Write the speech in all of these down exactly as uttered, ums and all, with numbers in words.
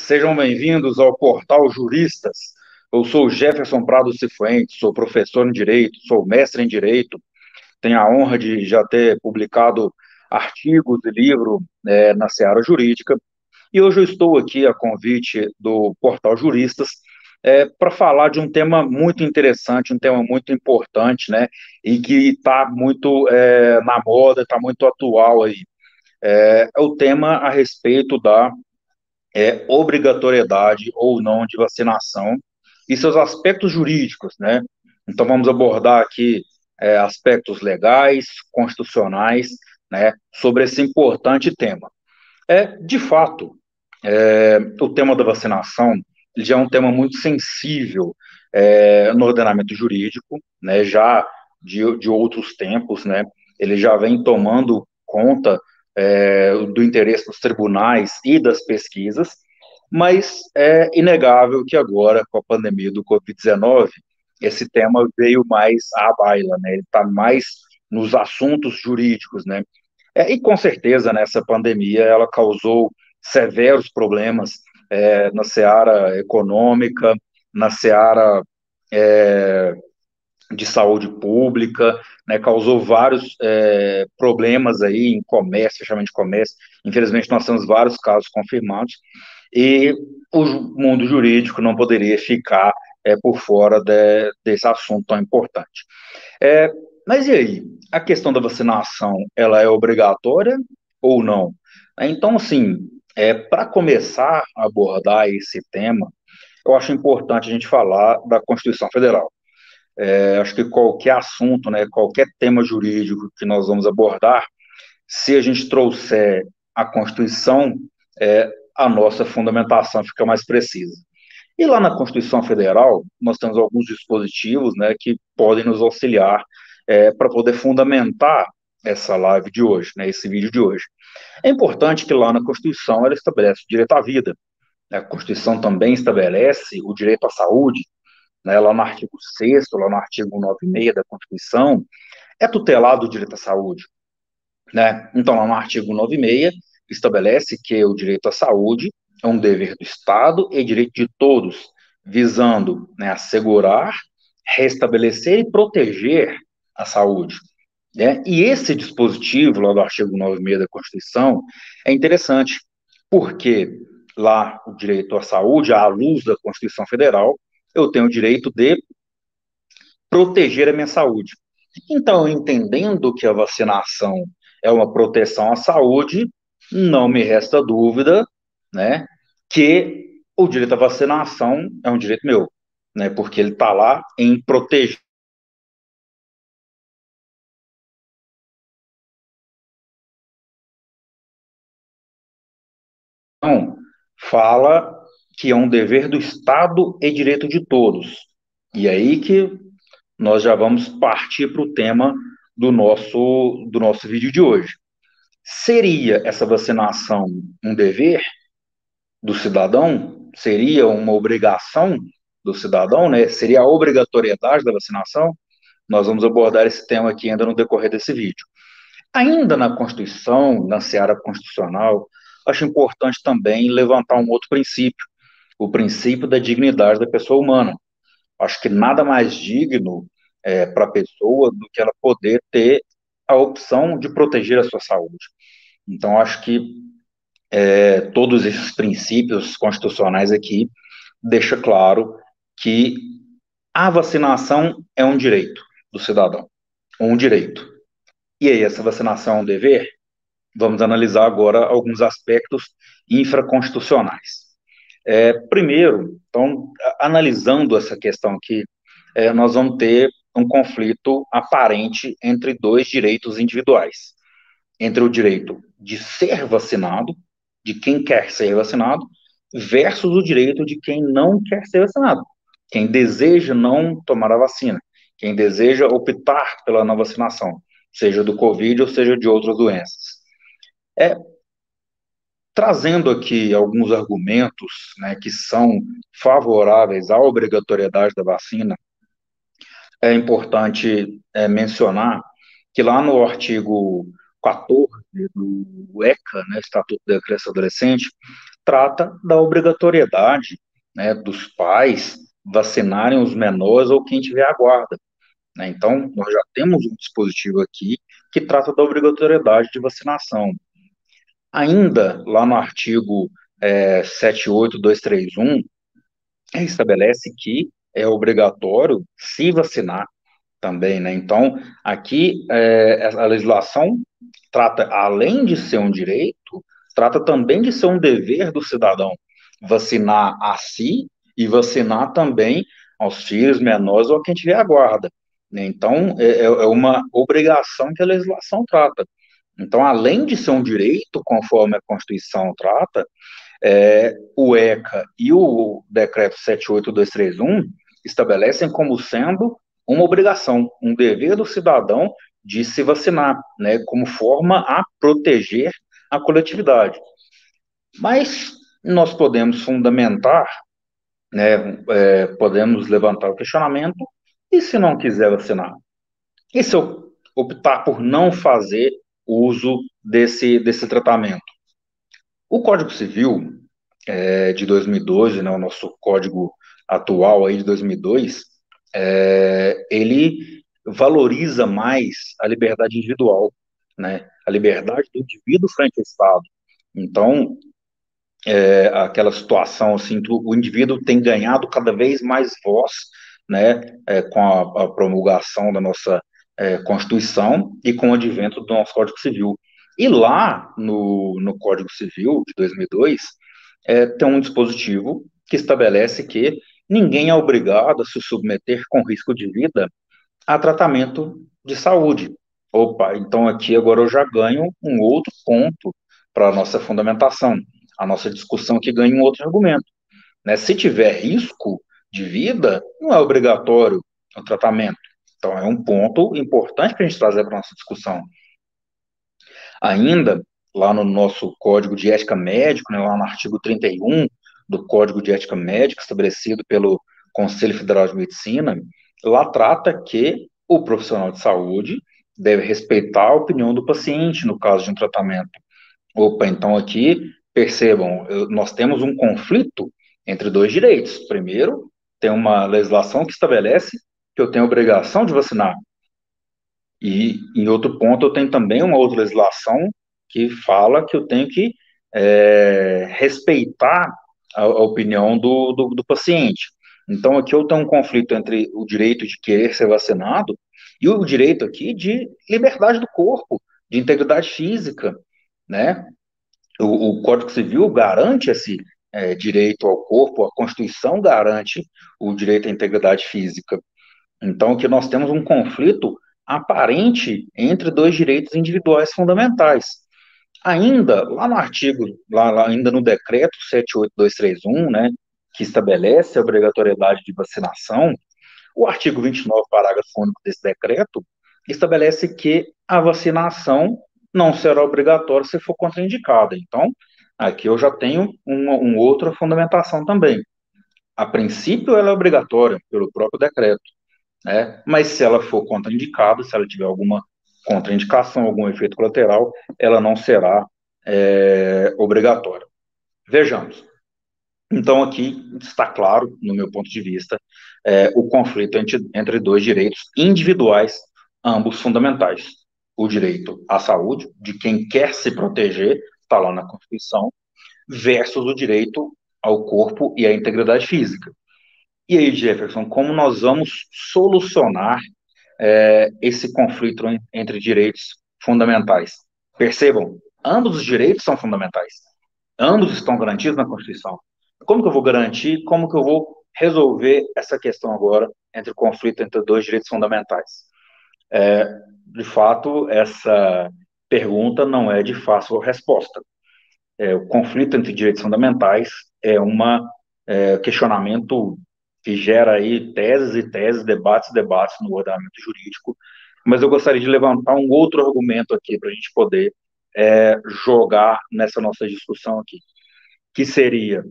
Sejam bem-vindos ao Portal Juristas. Eu sou Jefferson Prado Cifuentes, sou professor em Direito, sou mestre em Direito, tenho a honra de já ter publicado artigos e livro eh, na seara jurídica, e hoje eu estou aqui a convite do Portal Juristas eh, para falar de um tema muito interessante, um tema muito importante, né, e que está muito eh, na moda, está muito atual aí. É, é o tema a respeito da é, obrigatoriedade ou não de vacinação e seus aspectos jurídicos, né? Então vamos abordar aqui é, aspectos legais, constitucionais, né, sobre esse importante tema. É, de fato, é, o tema da vacinação ele já é um tema muito sensível é, no ordenamento jurídico, né, já de, de outros tempos, né, ele já vem tomando conta é, do interesse dos tribunais e das pesquisas, mas é inegável que agora, com a pandemia do covid dezenove, esse tema veio mais à baila, né, ele está mais nos assuntos jurídicos, né, é, e com certeza, né, essa pandemia ela causou severos problemas é, na seara econômica, na seara é, de saúde pública, né, causou vários é, problemas aí em comércio, fechamento de comércio. Infelizmente, nós temos vários casos confirmados e o mundo jurídico não poderia ficar é, por fora de, desse assunto tão importante. É, mas e aí? A questão da vacinação, ela é obrigatória ou não? Então, assim, é, para começar a abordar esse tema, eu acho importante a gente falar da Constituição Federal. É, acho que qualquer assunto, né, qualquer tema jurídico que nós vamos abordar, se a gente trouxer a Constituição, é, a nossa fundamentação fica mais precisa. E lá na Constituição Federal, nós temos alguns dispositivos, né, que podem nos auxiliar é, para poder fundamentar essa live de hoje, né, esse vídeo de hoje. É importante que lá na Constituição ela estabelece o direito à vida. Né, a Constituição também estabelece o direito à saúde, né, lá no artigo sexto, lá no artigo noventa e seis da Constituição, é tutelado o direito à saúde. Né? Então, lá no artigo noventa e seis, estabelece que o direito à saúde é um dever do Estado e direito de todos, visando, né, assegurar, restabelecer e proteger a saúde. Né? E esse dispositivo, lá do artigo noventa e seis da Constituição, é interessante, porque lá o direito à saúde, à luz da Constituição Federal, eu tenho o direito de proteger a minha saúde. Então, entendendo que a vacinação é uma proteção à saúde, não me resta dúvida, né, que o direito à vacinação é um direito meu, né, porque ele está lá em proteger. Então, fala que é um dever do Estado e direito de todos. E aí que nós já vamos partir para o tema do nosso, do nosso vídeo de hoje. Seria essa vacinação um dever do cidadão? Seria uma obrigação do cidadão, né? Seria a obrigatoriedade da vacinação? Nós vamos abordar esse tema aqui ainda no decorrer desse vídeo. Ainda na Constituição, na seara constitucional, acho importante também levantar um outro princípio, o princípio da dignidade da pessoa humana. Acho que nada mais digno é, para a pessoa do que ela poder ter a opção de proteger a sua saúde. Então, acho que é, todos esses princípios constitucionais aqui deixa claro que a vacinação é um direito do cidadão, um direito. E aí, essa vacinação é um dever? Vamos analisar agora alguns aspectos infraconstitucionais. É, primeiro, então, analisando essa questão aqui, é, nós vamos ter um conflito aparente entre dois direitos individuais, entre o direito de ser vacinado, de quem quer ser vacinado, versus o direito de quem não quer ser vacinado, quem deseja não tomar a vacina, quem deseja optar pela não vacinação, seja do Covid ou seja de outras doenças. É, trazendo aqui alguns argumentos, né, que são favoráveis à obrigatoriedade da vacina, é importante é, mencionar que lá no artigo quatorze do ECA, né, Estatuto da Criança e Adolescente, trata da obrigatoriedade, né, dos pais vacinarem os menores ou quem tiver a guarda, né? Então, nós já temos um dispositivo aqui que trata da obrigatoriedade de vacinação. Ainda lá no artigo é, sete oito dois três um, estabelece que é obrigatório se vacinar também, né? Então, aqui é, a legislação trata, além de ser um direito, trata também de ser um dever do cidadão vacinar a si e vacinar também aos filhos menores ou a quem tiver a guarda, né? Então, é, é é uma obrigação que a legislação trata. Então, além de ser um direito, conforme a Constituição trata, é, o ECA e o decreto sete oito dois três um estabelecem como sendo uma obrigação, um dever do cidadão de se vacinar, né, como forma a proteger a coletividade. Mas nós podemos fundamentar, né, é, podemos levantar o questionamento, e se não quiser vacinar? E se eu optar por não fazer uso desse, desse tratamento? O Código Civil é, de dois mil e doze, né, o nosso código atual aí de dois mil e dois, é, ele valoriza mais a liberdade individual, né, a liberdade do indivíduo frente ao Estado. Então, é, aquela situação assim, que o indivíduo tem ganhado cada vez mais voz, né, é, com a, a promulgação da nossa é, Constituição e com o advento do nosso Código Civil. E lá no, no Código Civil de dois mil e dois, é, tem um dispositivo que estabelece que ninguém é obrigado a se submeter com risco de vida a tratamento de saúde. Opa, então aqui agora eu já ganho um outro ponto para a nossa fundamentação. A nossa discussão aqui ganha um outro argumento, né? Se tiver risco de vida, não é obrigatório o tratamento. Então é um ponto importante para a gente trazer para a nossa discussão. Ainda, lá no nosso Código de Ética Médico, né, lá no artigo trinta e um do Código de Ética Médica, estabelecido pelo Conselho Federal de Medicina, lá trata que o profissional de saúde deve respeitar a opinião do paciente no caso de um tratamento. Opa, então aqui, percebam, eu- nós temos um conflito entre dois direitos. Primeiro, tem uma legislação que estabelece que eu tenho a obrigação de vacinar. E, em outro ponto, eu tenho também uma outra legislação que fala que eu tenho que é, respeitar a, a opinião do, do, do paciente. Então, aqui eu tenho um conflito entre o direito de querer ser vacinado e o direito aqui de liberdade do corpo, de integridade física, né? O, o Código Civil garante esse é, direito ao corpo, a Constituição garante o direito à integridade física. Então, que nós temos um conflito aparente entre dois direitos individuais fundamentais. Ainda, lá no artigo, lá, lá ainda no decreto sete oito dois três um, né, que estabelece a obrigatoriedade de vacinação, o artigo vinte e nove, parágrafo único desse decreto, estabelece que a vacinação não será obrigatória se for contraindicada. Então, aqui eu já tenho uma, uma outra fundamentação também. A princípio, ela é obrigatória pelo próprio decreto, né? Mas se ela for contraindicada, se ela tiver alguma contraindicação, algum efeito colateral, ela não será é, obrigatória. Vejamos. Então, aqui está claro, no meu ponto de vista, é, o conflito entre, entre dois direitos individuais, ambos fundamentais. O direito à saúde, de quem quer se proteger, está lá na Constituição, versus o direito ao corpo e à integridade física. E aí, Jefferson, como nós vamos solucionar é, esse conflito entre direitos fundamentais? Percebam, ambos os direitos são fundamentais. Ambos estão garantidos na Constituição. Como que eu vou garantir, como que eu vou resolver essa questão agora entre o conflito entre dois direitos fundamentais? É, de fato, essa pergunta não é de fácil resposta. É, o conflito entre direitos fundamentais é um é, questionamento que gera aí teses e teses, debates e debates no ordenamento jurídico, mas eu gostaria de levantar um outro argumento aqui para a gente poder é, jogar nessa nossa discussão aqui, que seria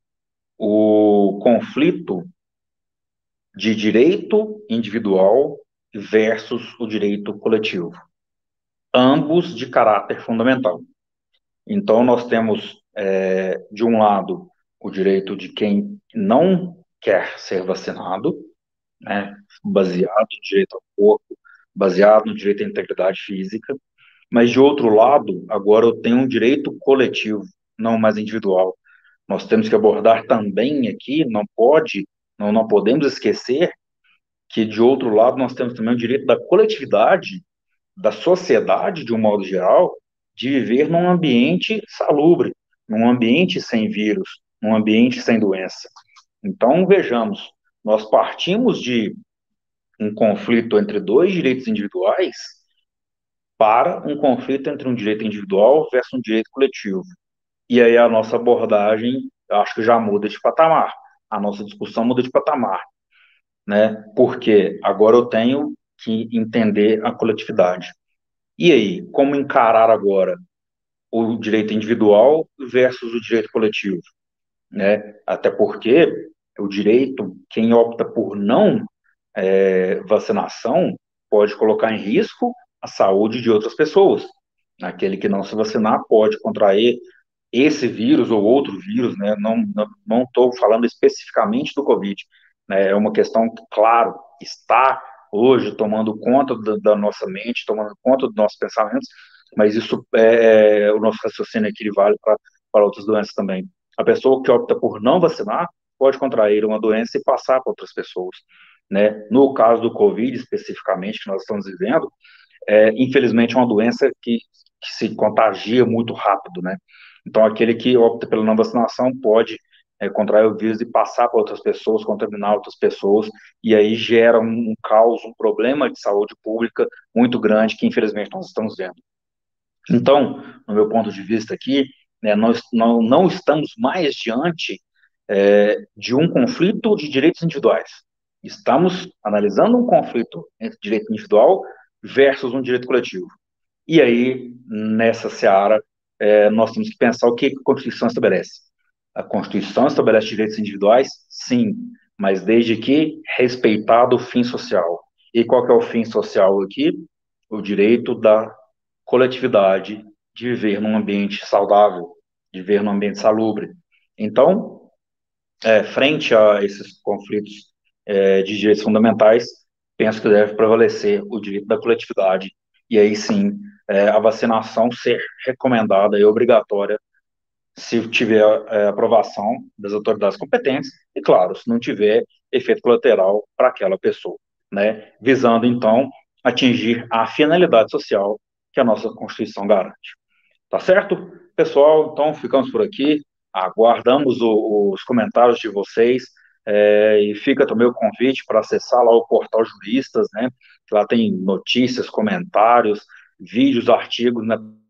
o conflito de direito individual versus o direito coletivo, ambos de caráter fundamental. Então, nós temos de um lado, o direito de quem não quer ser vacinado, né, baseado no direito ao corpo, baseado no direito à integridade física, mas de outro lado, agora eu tenho um direito coletivo, não mais individual. Nós temos que abordar também aqui, não pode, não, não podemos esquecer que de outro lado nós temos também o direito da coletividade, da sociedade de um modo geral, de viver num ambiente salubre, num ambiente sem vírus, num ambiente sem doença. Então, vejamos, nós partimos de um conflito entre dois direitos individuais para um conflito entre um direito individual versus um direito coletivo. E aí a nossa abordagem, eu acho que já muda de patamar. A nossa discussão muda de patamar, né? Porque agora eu tenho que entender a coletividade. E aí, como encarar agora o direito individual versus o direito coletivo, né? Até porque o direito, quem opta por não é, vacinação, pode colocar em risco a saúde de outras pessoas. Aquele que não se vacinar pode contrair esse vírus ou outro vírus, né? Não não estou falando especificamente do Covid, né? É uma questão que, claro, está hoje tomando conta da, da nossa mente, tomando conta dos nossos pensamentos, mas isso é, é o nosso raciocínio aqui ele vale para para outras doenças também. A pessoa que opta por não vacinar pode contrair uma doença e passar para outras pessoas, né? No caso do Covid, especificamente, que nós estamos vivendo, é, infelizmente, é uma doença que, que se contagia muito rápido, né? Então, aquele que opta pela não vacinação pode é, contrair o vírus e passar para outras pessoas, contaminar outras pessoas, e aí gera um, um caos, um problema de saúde pública muito grande que, infelizmente, nós estamos vendo. Então, no meu ponto de vista aqui, né, nós não, não estamos mais diante é, de um conflito de direitos individuais. Estamos analisando um conflito entre direito individual versus um direito coletivo. E aí, nessa seara, é, nós temos que pensar o que a Constituição estabelece. A Constituição estabelece direitos individuais? Sim, mas desde que respeitado o fim social. E qual que é o fim social aqui? O direito da coletividade de viver num ambiente saudável, de viver num ambiente salubre. Então, é, frente a esses conflitos é, de direitos fundamentais, penso que deve prevalecer o direito da coletividade, e aí sim, é, a vacinação ser recomendada e obrigatória se tiver é, aprovação das autoridades competentes, e claro, se não tiver efeito colateral para aquela pessoa, né? Visando, então, atingir a finalidade social que a nossa Constituição garante. Tá certo? Pessoal, então ficamos por aqui. Aguardamos o, os comentários de vocês. É, e fica também o convite para acessar lá o portal Juristas, né? Lá tem notícias, comentários, vídeos, artigos, né?